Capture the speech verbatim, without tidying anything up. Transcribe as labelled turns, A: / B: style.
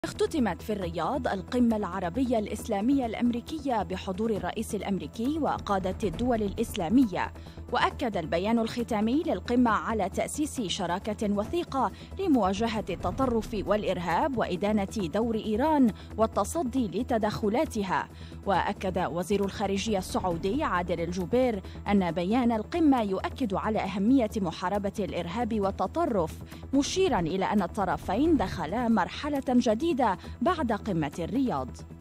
A: اختتمت في الرياض القمة العربية الإسلامية الأمريكية بحضور الرئيس الأمريكي وقادة الدول الإسلامية، وأكد البيان الختامي للقمة على تأسيس شراكة وثيقة لمواجهة التطرف والإرهاب وإدانة دور إيران والتصدي لتدخلاتها. وأكد وزير الخارجية السعودي عادل الجبير أن بيان القمة يؤكد على أهمية محاربة الإرهاب والتطرف، مشيراً إلى أن الطرفين دخلا مرحلة جديدة بعد قمة الرياض.